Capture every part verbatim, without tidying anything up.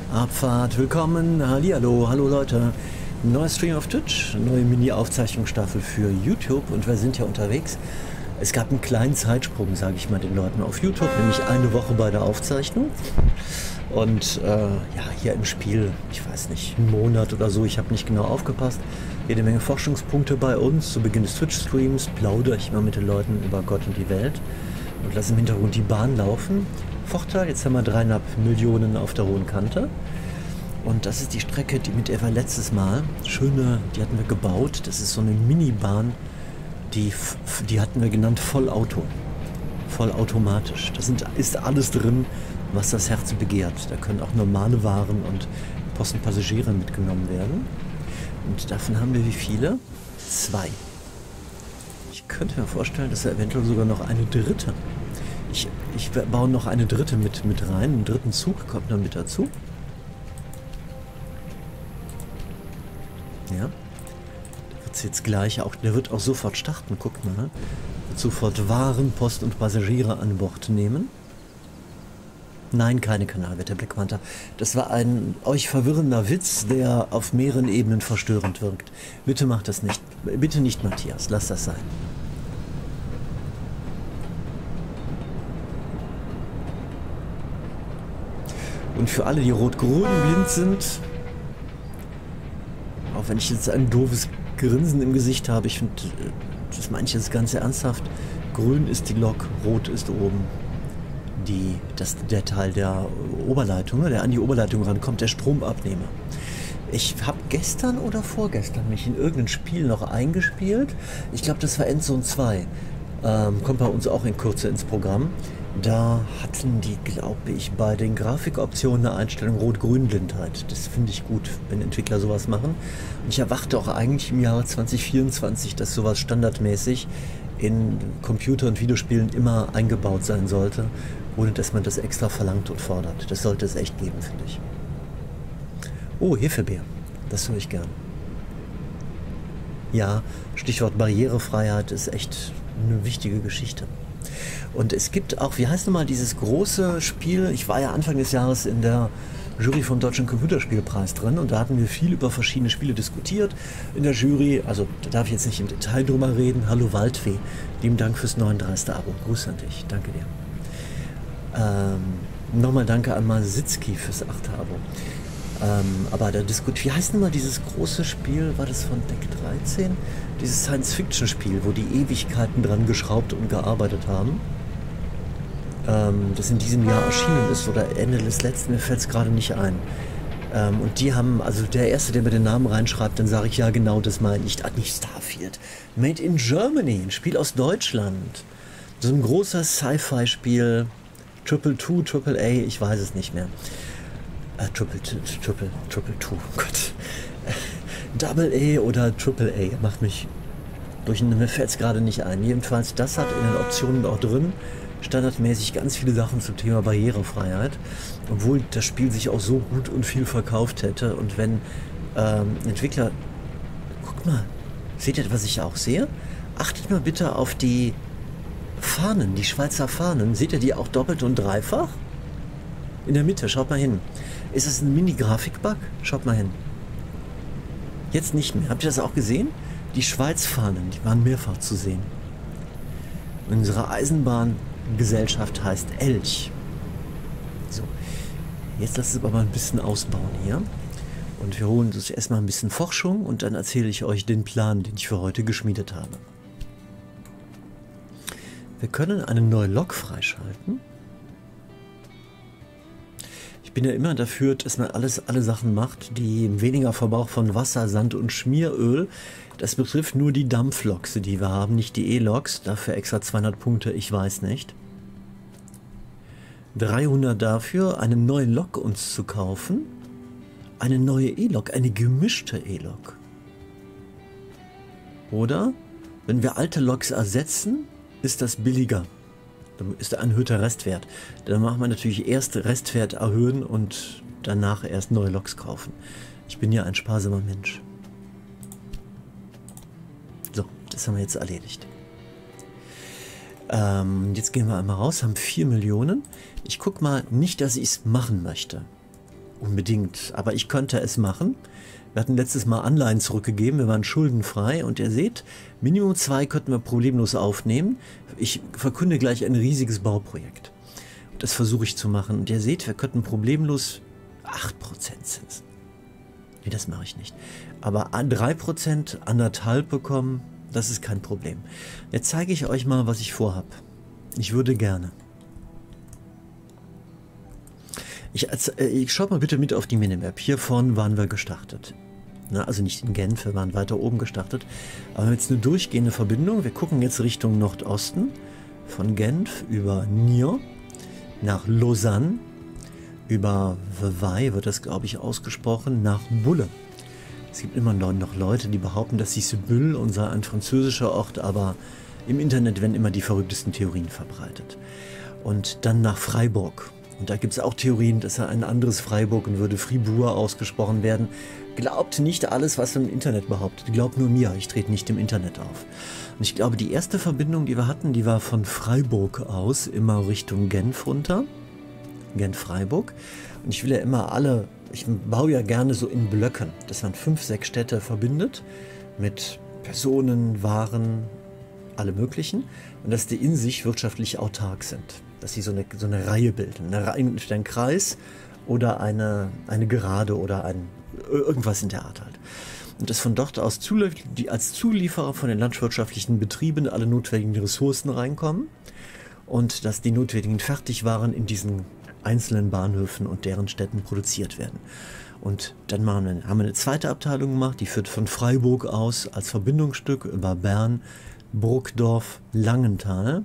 Abfahrt, willkommen, hallihallo, hallo Leute. Neuer Stream auf Twitch, neue Mini-Aufzeichnungsstaffel für YouTube und wir sind ja unterwegs. Es gab einen kleinen Zeitsprung, sage ich mal den Leuten auf YouTube, nämlich eine Woche bei der Aufzeichnung. Und äh, ja, hier im Spiel, ich weiß nicht, einen Monat oder so, ich habe nicht genau aufgepasst. Jede Menge Forschungspunkte bei uns. Zu Beginn des Twitch-Streams plaudere ich immer mit den Leuten über Gott und die Welt und lasse im Hintergrund die Bahn laufen. Vorteil, jetzt haben wir dreieinhalb Millionen auf der hohen Kante. Und das ist die Strecke, die mit der wir letztes Mal, schöne, die hatten wir gebaut. Das ist so eine Minibahn, die, die hatten wir genannt Vollauto. Vollautomatisch. Da sind, ist alles drin, was das Herz begehrt. Da können auch normale Waren und Post und Passagiere mitgenommen werden. Und davon haben wir wie viele? Zwei. Ich könnte mir vorstellen, dass wir eventuell sogar noch eine dritte. Ich, ich baue noch eine dritte mit, mit rein. Einen dritten Zug kommt dann mit dazu. Ja. Der wird jetzt gleich auch, der wird auch sofort starten. Guckt mal. Wird sofort Waren, Post und Passagiere an Bord nehmen. Nein, keine Kanalwette, Black Panther. Das war ein euch verwirrender Witz, der auf mehreren Ebenen verstörend wirkt. Bitte macht das nicht. Bitte nicht, Matthias. Lass das sein. Und für alle, die rot-grün blind sind, auch wenn ich jetzt ein doofes Grinsen im Gesicht habe, ich finde, das meine ich jetzt ganz ernsthaft, grün ist die Lok, rot ist oben die, das, der Teil der Oberleitung, der an die Oberleitung rankommt, der Stromabnehmer. Ich habe gestern oder vorgestern mich in irgendein Spiel noch eingespielt. Ich glaube, das war Endzone zwei. Ähm, kommt bei uns auch in Kürze ins Programm. Da hatten die, glaube ich, bei den Grafikoptionen eine Einstellung Rot-Grün-Blindheit. Das finde ich gut, wenn Entwickler sowas machen. Und ich erwarte auch eigentlich im Jahre zwanzig vierundzwanzig, dass sowas standardmäßig in Computer- und Videospielen immer eingebaut sein sollte, ohne dass man das extra verlangt und fordert. Das sollte es echt geben, finde ich. Oh, Hefebeer. Das höre ich gern. Ja, Stichwort Barrierefreiheit ist echt eine wichtige Geschichte. Und es gibt auch, wie heißt nochmal dieses große Spiel, ich war ja Anfang des Jahres in der Jury vom Deutschen Computerspielpreis drin und da hatten wir viel über verschiedene Spiele diskutiert in der Jury, also da darf ich jetzt nicht im Detail drüber reden. Hallo Waldfee, lieben Dank fürs neununddreißigste Abo, Grüß an dich, danke dir. Ähm, nochmal danke an Masitzki fürs achte Abo. Ähm, aber da diskutiert, wie heißt nochmal dieses große Spiel, war das von Deck dreizehn? Dieses Science-Fiction-Spiel, wo die Ewigkeiten dran geschraubt und gearbeitet haben. Ähm, das in diesem Jahr erschienen ist oder Ende des letzten, mir fällt es gerade nicht ein. Ähm, und die haben, also der Erste, der mir den Namen reinschreibt, dann sage ich ja genau, das meine ich. Ah, nicht Starfield. Made in Germany, ein Spiel aus Deutschland. So ein großer Sci-Fi-Spiel. Triple Two, Triple A, ich weiß es nicht mehr. Äh, Triple, Triple, Triple Two, oh Gott. Double A oder Triple A, macht mich durch, mir fällt es gerade nicht ein. Jedenfalls, das hat in den Optionen auch drin, standardmäßig ganz viele Sachen zum Thema Barrierefreiheit, obwohl das Spiel sich auch so gut und viel verkauft hätte. Und wenn ähm, Entwickler, guckt mal, seht ihr, was ich auch sehe? Achtet mal bitte auf die Fahnen, die Schweizer Fahnen. Seht ihr die auch doppelt und dreifach? In der Mitte, schaut mal hin. Ist es ein Mini-Grafik-Bug? Schaut mal hin. Jetzt nicht mehr. Habt ihr das auch gesehen? Die Schweiz-Fahnen, die waren mehrfach zu sehen. Unsere Eisenbahngesellschaft heißt Elch. So, jetzt lasst es aber mal ein bisschen ausbauen hier. Und wir holen uns erstmal ein bisschen Forschung und dann erzähle ich euch den Plan, den ich für heute geschmiedet habe. Wir können eine neue Lok freischalten. Ich bin ja immer dafür, dass man alles, alle Sachen macht, die weniger Verbrauch von Wasser, Sand und Schmieröl. Das betrifft nur die Dampfloks, die wir haben, nicht die E-Loks. Dafür extra zweihundert Punkte, ich weiß nicht. dreihundert dafür, eine neue Lok uns zu kaufen. Eine neue E-Lok, eine gemischte E-Lok. Oder, wenn wir alte Loks ersetzen, ist das billiger. Dann ist ein erhöhter Restwert. Dann machen wir natürlich erst Restwert erhöhen und danach erst neue Loks kaufen. Ich bin ja ein sparsamer Mensch. So, das haben wir jetzt erledigt. Ähm, jetzt gehen wir einmal raus, haben vier Millionen. Ich gucke mal, nicht, dass ich es machen möchte. unbedingt. Aber ich könnte es machen. Wir hatten letztes Mal Anleihen zurückgegeben, wir waren schuldenfrei und ihr seht, Minimum zwei könnten wir problemlos aufnehmen. Ich verkünde gleich ein riesiges Bauprojekt. Das versuche ich zu machen. Und ihr seht, wir könnten problemlos acht Prozent Zinsen. Nee, das mache ich nicht. Aber drei Prozent, anderthalb bekommen, das ist kein Problem. Jetzt zeige ich euch mal, was ich vorhab. Ich würde gerne. Ich, ich schaut mal bitte mit auf die Minimap. Hier vorne waren wir gestartet. Na, also nicht in Genf, wir waren weiter oben gestartet. Aber jetzt eine durchgehende Verbindung. Wir gucken jetzt Richtung Nordosten. Von Genf über Niort nach Lausanne. Über Vevey wird das, glaube ich, ausgesprochen. Nach Bulle. Es gibt immer noch Leute, die behaupten, dass Sibylle unser ein französischer Ort, aber im Internet werden immer die verrücktesten Theorien verbreitet. Und dann nach Freiburg. Und da gibt es auch Theorien, dass er ein anderes Freiburg und würde Fribourg ausgesprochen werden. Glaubt nicht alles, was im Internet behauptet. Glaubt nur mir, ich trete nicht im Internet auf. Und ich glaube, die erste Verbindung, die wir hatten, die war von Freiburg aus immer Richtung Genf runter. Genf-Freiburg. Und ich will ja immer alle, ich baue ja gerne so in Blöcken, dass man fünf, sechs Städte verbindet mit Personen, Waren, alle möglichen. Und dass die in sich wirtschaftlich autark sind. Dass sie so eine, so eine Reihe bilden. Eine Reihe, ein Kreis oder eine, eine Gerade oder ein, irgendwas in der Art halt. Und dass von dort aus die als Zulieferer von den landwirtschaftlichen Betrieben alle notwendigen Ressourcen reinkommen und dass die notwendigen Fertigwaren in diesen einzelnen Bahnhöfen und deren Städten produziert werden. Und dann machen wir, haben wir eine zweite Abteilung gemacht, die führt von Freiburg aus als Verbindungsstück über Bern, Burgdorf, Langenthal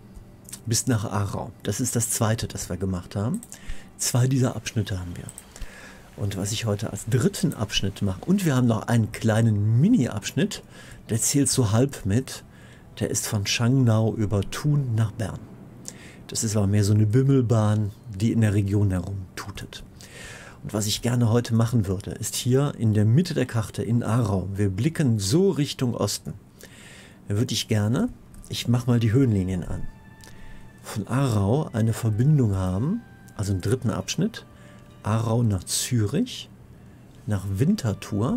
bis nach Aarau. Das ist das zweite, das wir gemacht haben. Zwei dieser Abschnitte haben wir. Und was ich heute als dritten Abschnitt mache, und wir haben noch einen kleinen Mini-Abschnitt, der zählt so halb mit, der ist von Schangnau über Thun nach Bern. Das ist aber mehr so eine Bimmelbahn, die in der Region herum tutet. Und was ich gerne heute machen würde, ist hier in der Mitte der Karte in Aarau, wir blicken so Richtung Osten, da würde ich gerne, ich mache mal die Höhenlinien an, von Aarau eine Verbindung haben, also einen dritten Abschnitt, Aarau nach Zürich, nach Winterthur,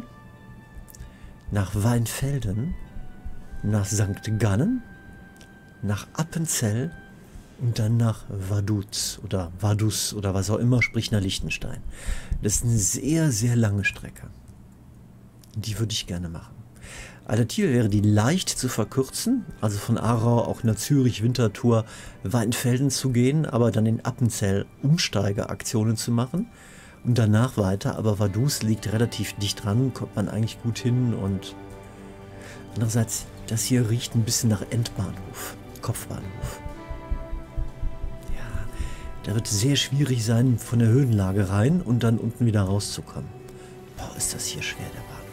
nach Weinfelden, nach Sankt Gallen, nach Appenzell und dann nach Vaduz oder Vaduz oder was auch immer, sprich nach Liechtenstein. Das ist eine sehr, sehr lange Strecke. Die würde ich gerne machen. Alternative wäre die leicht zu verkürzen, also von Aarau auch nach Zürich, Winterthur, Weinfelden zu gehen, aber dann in Appenzell Umsteigeaktionen zu machen und danach weiter. Aber Vaduz liegt relativ dicht dran, kommt man eigentlich gut hin und andererseits, das hier riecht ein bisschen nach Endbahnhof, Kopfbahnhof. Ja, da wird es sehr schwierig sein, von der Höhenlage rein und dann unten wieder rauszukommen. Boah, ist das hier schwer, der Bahnhof.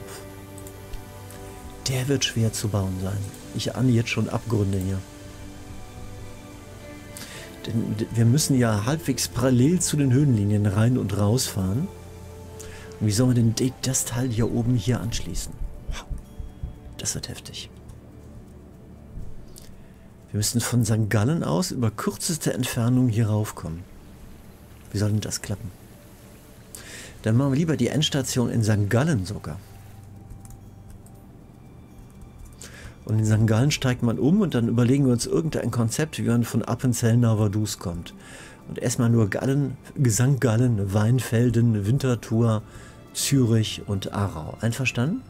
Der wird schwer zu bauen sein. Ich ahne jetzt schon Abgründe hier. Denn wir müssen ja halbwegs parallel zu den Höhenlinien rein und raus fahren. Und wie sollen wir denn das Teil hier oben hier anschließen? Wow, das wird heftig. Wir müssen von Sankt Gallen aus über kürzeste Entfernung hier raufkommen. Wie soll denn das klappen? Dann machen wir lieber die Endstation in Sankt Gallen sogar. Und in Sankt Gallen steigt man um und dann überlegen wir uns irgendein Konzept, wie man von Appenzell nach Vaduz kommt. Und erstmal nur Gallen, Sankt Gallen, Weinfelden, Winterthur, Zürich und Aarau. Einverstanden?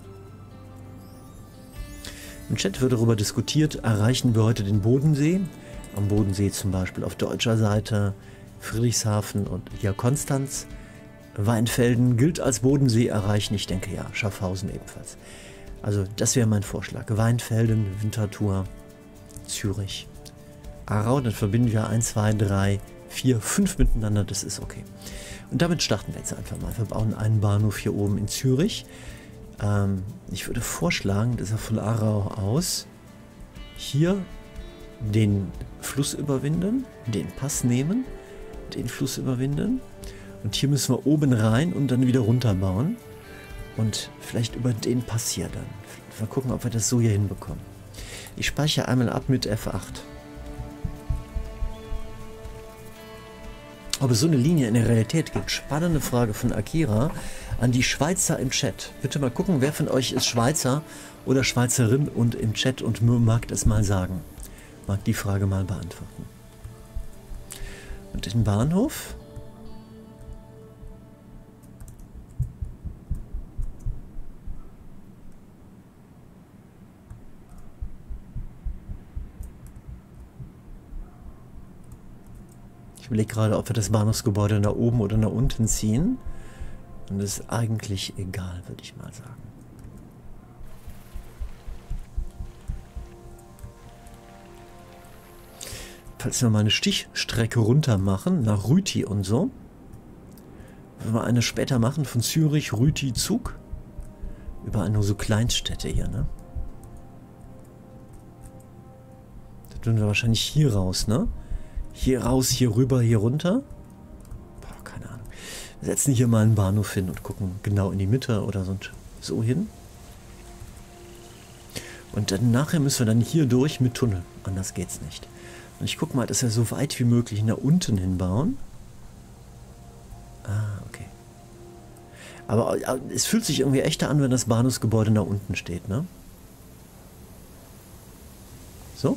Im Chat wird darüber diskutiert, erreichen wir heute den Bodensee. Am Bodensee zum Beispiel auf deutscher Seite, Friedrichshafen und hier Konstanz. Weinfelden gilt als Bodensee erreichen, ich denke ja, Schaffhausen ebenfalls. Also das wäre mein Vorschlag. Weinfelden, Winterthur, Zürich, Aarau, dann verbinden wir eins, zwei, drei, vier, fünf miteinander, das ist okay. Und damit starten wir jetzt einfach mal. Wir bauen einen Bahnhof hier oben in Zürich. Ähm, ich würde vorschlagen, dass wir von Aarau aus hier den Fluss überwinden, den Pass nehmen, den Fluss überwinden und hier müssen wir oben rein und dann wieder runter bauen. Und vielleicht über den Pass hier dann. Mal gucken, ob wir das so hier hinbekommen. Ich speichere einmal ab mit F acht. Ob es so eine Linie in der Realität gibt? Spannende Frage von Akira an die Schweizer im Chat. Bitte mal gucken, wer von euch ist Schweizer oder Schweizerin und im Chat und mag das mal sagen. Mag die Frage mal beantworten. Und den Bahnhof? Ich überlege gerade, ob wir das Bahnhofsgebäude nach oben oder nach unten ziehen. Und das ist eigentlich egal, würde ich mal sagen. Falls wir mal eine Stichstrecke runter machen, nach Rüti und so. Wenn wir eine später machen von Zürich, Rüti, Zug. Überall nur so Kleinstädte hier, ne? Da tun wir wahrscheinlich hier raus, ne? Hier raus, hier rüber, hier runter. Boah, keine Ahnung. Wir setzen hier mal einen Bahnhof hin und gucken genau in die Mitte oder so, so hin. Und dann nachher müssen wir dann hier durch mit Tunnel. Anders geht's nicht. Und ich gucke mal, dass wir so weit wie möglich nach unten hinbauen. Ah, okay. Aber es fühlt sich irgendwie echter an, wenn das Bahnhofsgebäude nach unten steht, ne? So?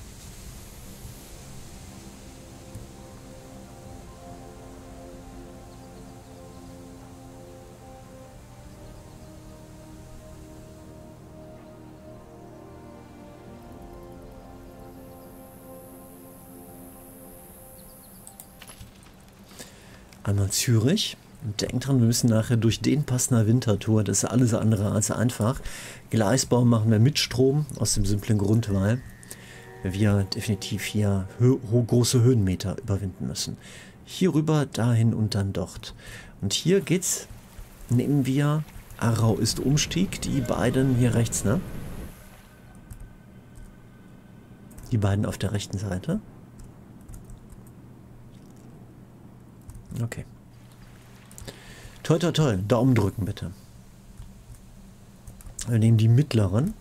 Einmal Zürich. Und denkt dran, wir müssen nachher durch den Pass nach Winterthur. Das ist alles andere als einfach. Gleisbau machen wir mit Strom, aus dem simplen Grund, weil wir definitiv hier hö große Höhenmeter überwinden müssen. Hier rüber, dahin und dann dort. Und hier geht's, nehmen wir, Aarau ist Umstieg, die beiden hier rechts, ne? Die beiden auf der rechten Seite. Okay. Toi, toi, toi. Daumen drücken, bitte. Wir nehmen die mittleren.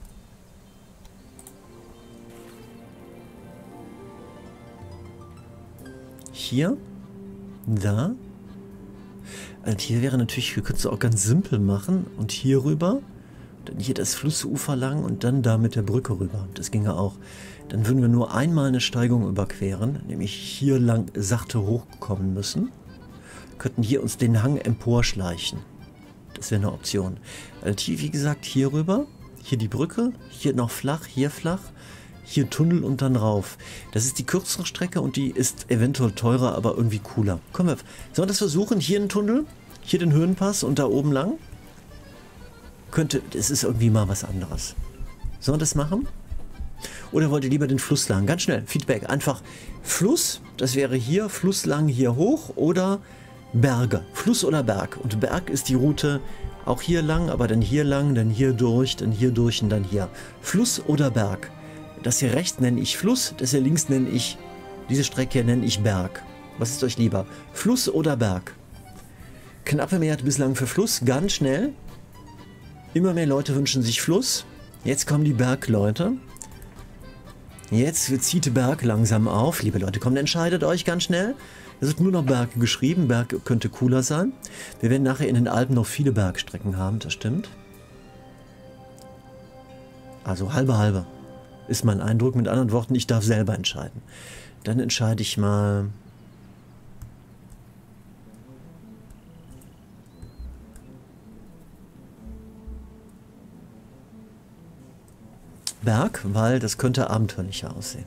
Hier. Da. Und hier wäre natürlich, wir könnten es auch ganz simpel machen. Und hier rüber. Dann hier das Flussufer lang und dann da mit der Brücke rüber. Das ginge auch. Dann würden wir nur einmal eine Steigung überqueren. Nämlich hier lang sachte hochkommen müssen. Könnten hier uns den Hang emporschleichen. Das wäre eine Option. Alternativ, wie gesagt, hier rüber. Hier die Brücke. Hier noch flach, hier flach. Hier Tunnel und dann rauf. Das ist die kürzere Strecke und die ist eventuell teurer, aber irgendwie cooler. Kommen wir. Sollen wir das versuchen? Hier einen Tunnel. Hier den Höhenpass und da oben lang. Könnte, das ist irgendwie mal was anderes. Sollen wir das machen? Oder wollt ihr lieber den Fluss lang? Ganz schnell, Feedback. Einfach Fluss, das wäre hier, Fluss lang hier hoch oder Berge. Fluss oder Berg. Und Berg ist die Route auch hier lang, aber dann hier lang, dann hier durch, dann hier durch und dann hier. Fluss oder Berg. Das hier rechts nenne ich Fluss, das hier links nenne ich, diese Strecke hier nenne ich Berg. Was ist euch lieber? Fluss oder Berg? Knappe Mehrheit bislang für Fluss, ganz schnell. Immer mehr Leute wünschen sich Fluss. Jetzt kommen die Bergleute. Jetzt zieht Berg langsam auf. Liebe Leute, kommt, entscheidet euch ganz schnell. Es wird nur noch Berg geschrieben. Berg könnte cooler sein. Wir werden nachher in den Alpen noch viele Bergstrecken haben, das stimmt. Also halbe halbe ist mein Eindruck. Mit anderen Worten, ich darf selber entscheiden. Dann entscheide ich mal... Berg, weil das könnte abenteuerlicher aussehen.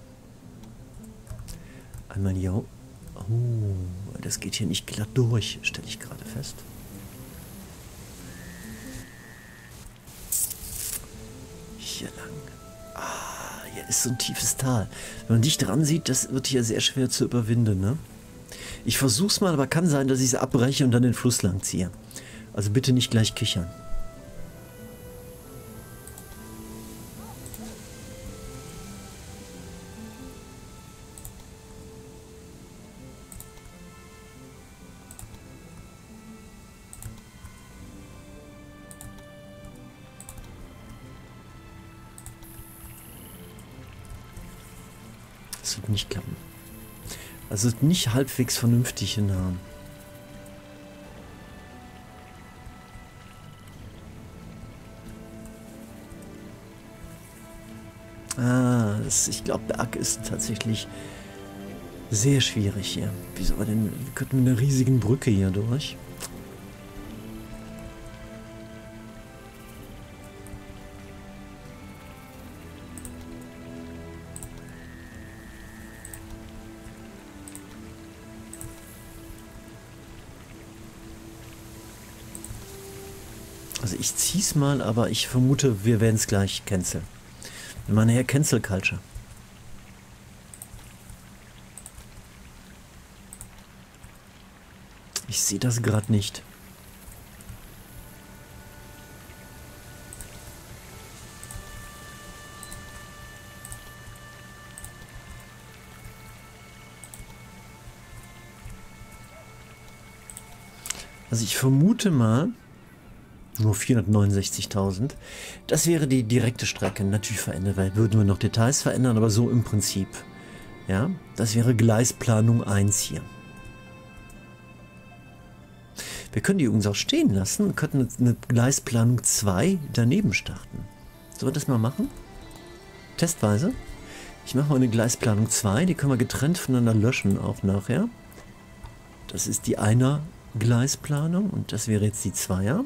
Einmal hier. Oh, das geht hier nicht glatt durch, stelle ich gerade fest. Hier lang. Ah, hier ist so ein tiefes Tal. Wenn man dicht dran sieht, das wird hier sehr schwer zu überwinden, ne? Ich versuch's mal, aber kann sein, dass ich es abbreche und dann den Fluss lang ziehe. Also bitte nicht gleich kichern. Das wird nicht klappen. Also nicht halbwegs vernünftig hinhauen. Ah, das, ich glaube, Berg ist tatsächlich sehr schwierig hier. Wie soll man denn, wir könnten mit einer riesigen Brücke hier durch. Also ich zieh's mal, aber ich vermute, wir werden es gleich canceln. Wir machen nachher Cancel Culture. Ich sehe das gerade nicht. Also ich vermute mal, nur vierhundertneunundsechzigtausend, das wäre die direkte Strecke, natürlich verändert, weil würden wir noch Details verändern, aber so im Prinzip. Ja, das wäre Gleisplanung eins hier. Wir können die übrigens auch stehen lassen und könnten eine Gleisplanung zwei daneben starten. Sollen wir das mal machen? Testweise. Ich mache mal eine Gleisplanung zwei, die können wir getrennt voneinander löschen, auch nachher. Das ist die Einer Gleisplanung und das wäre jetzt die Zweier.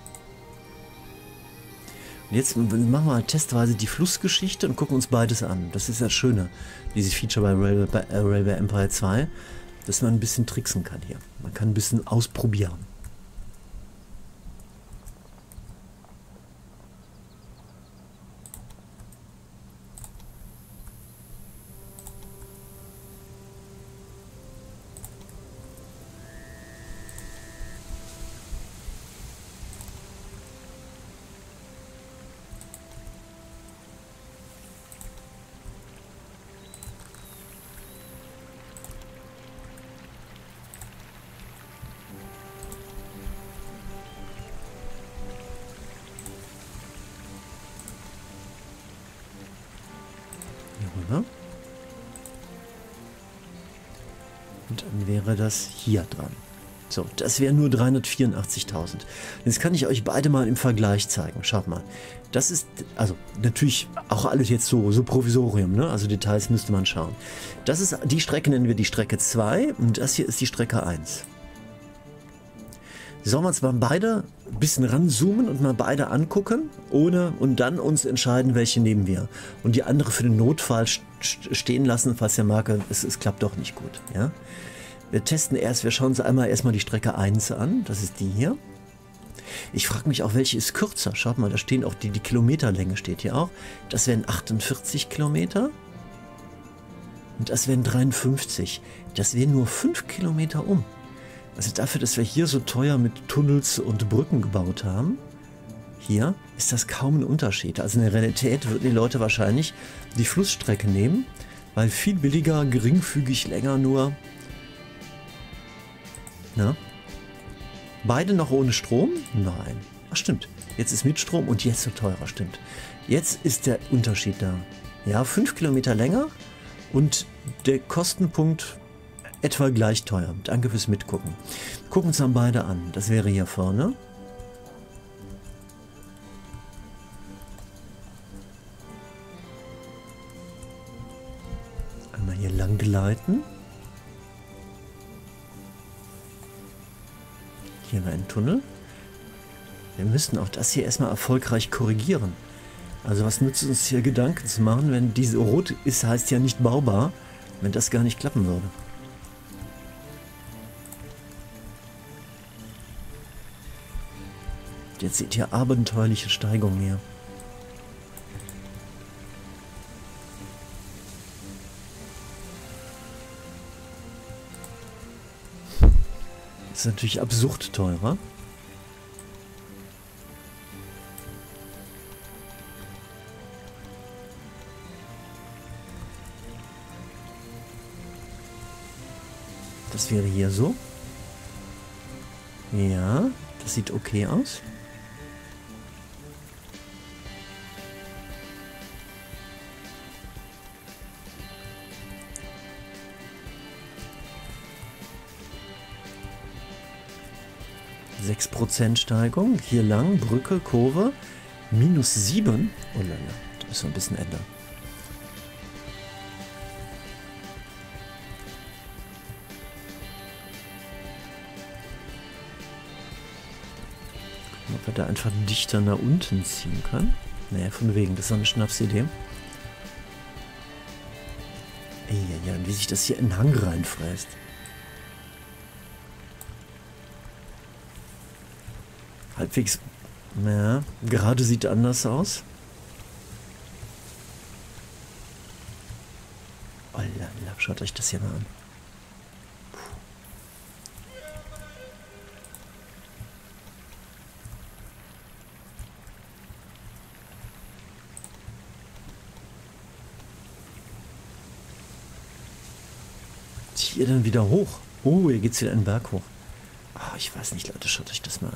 Und jetzt machen wir halt testweise die Flussgeschichte und gucken uns beides an. Das ist das Schöne, dieses Feature bei Railway, bei äh, Railway Empire zwei, dass man ein bisschen tricksen kann hier. Man kann ein bisschen ausprobieren. Und dann wäre das hier dran. So, das wäre nur dreihundertvierundachtzigtausend. Jetzt kann ich euch beide mal im Vergleich zeigen. Schaut mal. Das ist, also natürlich auch alles jetzt so, so Provisorium, ne? Also Details müsste man schauen. Das ist, die Strecke nennen wir die Strecke zwei und das hier ist die Strecke eins. Sollen wir uns mal beide ein bisschen ranzoomen und mal beide angucken, ohne und dann uns entscheiden, welche nehmen wir. Und die andere für den Notfall stehen lassen, falls der Marke, es, es klappt doch nicht gut. Ja? Wir testen erst, wir schauen uns einmal erstmal die Strecke eins an, das ist die hier. Ich frage mich auch, welche ist kürzer. Schaut mal, da stehen auch die, die Kilometerlänge steht hier auch. Das wären achtundvierzig Kilometer. Und das wären dreiundfünfzig. Das wären nur fünf Kilometer um. Also dafür, dass wir hier so teuer mit Tunnels und Brücken gebaut haben, hier ist das kaum ein Unterschied. Also in der Realität würden die Leute wahrscheinlich die Flussstrecke nehmen, weil viel billiger, geringfügig länger nur. Na? Beide noch ohne Strom? Nein. Ach stimmt, jetzt ist mit Strom und jetzt so teurer, stimmt. Jetzt ist der Unterschied da. Ja, fünf Kilometer länger und der Kostenpunkt etwa gleich teuer. Danke fürs Mitgucken. Gucken uns dann beide an. Das wäre hier vorne. Einmal hier lang gleiten. Hier wäre ein Tunnel. Wir müssen auch das hier erstmal erfolgreich korrigieren. Also was nützt uns hier Gedanken zu machen, wenn diese Rot ist, heißt ja nicht baubar, wenn das gar nicht klappen würde. Jetzt seht ihr abenteuerliche Steigungen hier. Das ist natürlich absurd teurer. Das wäre hier so. Ja, das sieht okay aus. sechs Prozent Steigung. Hier lang, Brücke, Kurve. Minus sieben. Oh lala, da müssen wir ein bisschen ändern. Gucken, ob wir da einfach dichter nach unten ziehen können. Naja, von wegen, das ist eine Schnapsidee. Ja, ja, und wie sich das hier in den Hang reinfräst. Halbwegs, naja, gerade sieht anders aus. Oh la, la, schaut euch das hier mal an. Hier dann wieder hoch. Oh, hier geht's wieder einen Berg hoch. Oh, ich weiß nicht, Leute, schaut euch das mal an.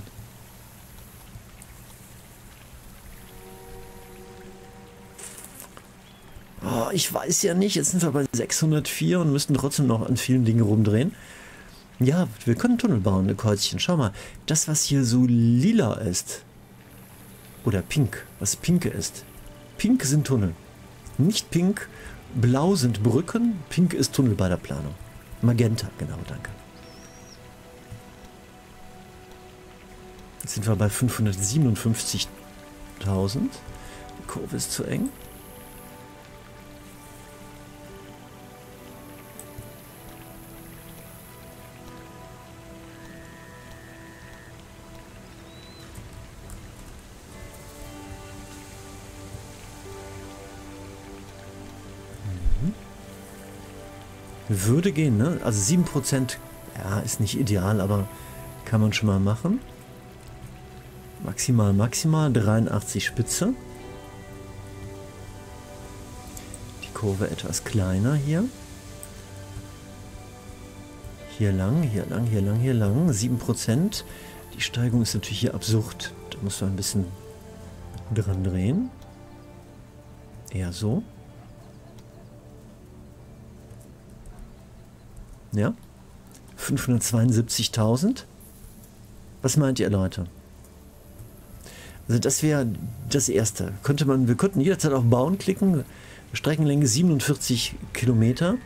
Oh, ich weiß ja nicht, jetzt sind wir bei sechshundertvier und müssten trotzdem noch an vielen Dingen rumdrehen. Ja, wir können Tunnel bauen, eine Kreuzchen. Schau mal, das, was hier so lila ist, oder pink, was pink ist. Pink sind Tunnel. Nicht pink, blau sind Brücken, pink ist Tunnel bei der Planung. Magenta, genau, danke. Jetzt sind wir bei fünfhundertsiebenundfünfzigtausend. Die Kurve ist zu eng. Würde gehen, ne? Also sieben Prozent, ja, ist nicht ideal, aber kann man schon mal machen. Maximal, maximal, dreiundachtzig Spitze. Die Kurve etwas kleiner hier. Hier lang, hier lang, hier lang, hier lang. sieben Prozent. Die Steigung ist natürlich hier absurd. Da muss man ein bisschen dran drehen. Eher so. Ja, fünfhundertzweiundsiebzigtausend. Was meint ihr, Leute? Also das wäre das Erste. Könnte man, wir könnten jederzeit auf Bauen klicken. Streckenlänge siebenundvierzig Kilometer.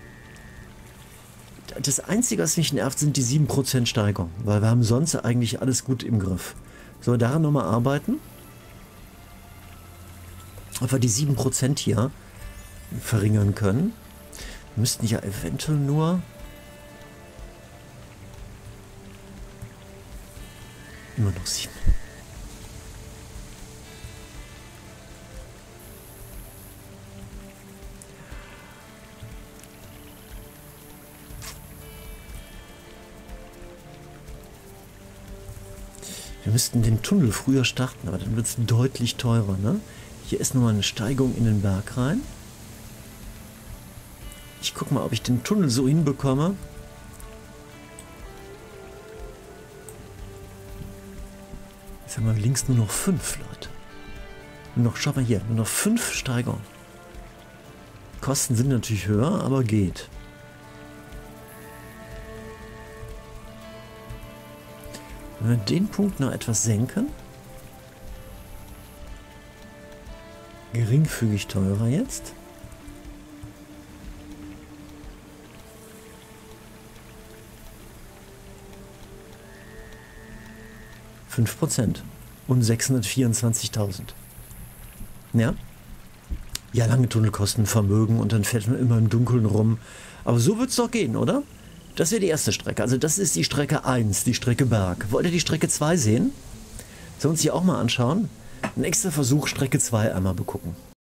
Das Einzige, was mich nervt, sind die sieben Prozent Steigung. Weil wir haben sonst eigentlich alles gut im Griff. So, daran nochmal arbeiten. Ob wir die sieben Prozent hier verringern können. Wir müssten ja eventuell nur... Immer noch sieben. Wir müssten den Tunnel früher starten, aber dann wird es deutlich teurer, ne? Hier ist nochmal eine Steigung in den Berg rein. Ich gucke mal, ob ich den Tunnel so hinbekomme. Jetzt haben wir links nur noch fünf, Leute. Nur noch, schau mal hier, nur noch fünf Steigungen. Kosten sind natürlich höher, aber geht. Wenn wir den Punkt noch etwas senken. Geringfügig teurer jetzt. fünf Prozent und sechshundertvierundzwanzigtausend. Ja? Ja, lange Tunnel kosten Vermögen und dann fährt man immer im Dunkeln rum. Aber so wird es doch gehen, oder? Das wäre die erste Strecke. Also das ist die Strecke eins, die Strecke Berg. Wollt ihr die Strecke zwei sehen? Sollen wir uns die auch mal anschauen? Nächster Versuch, Strecke zwei einmal begucken.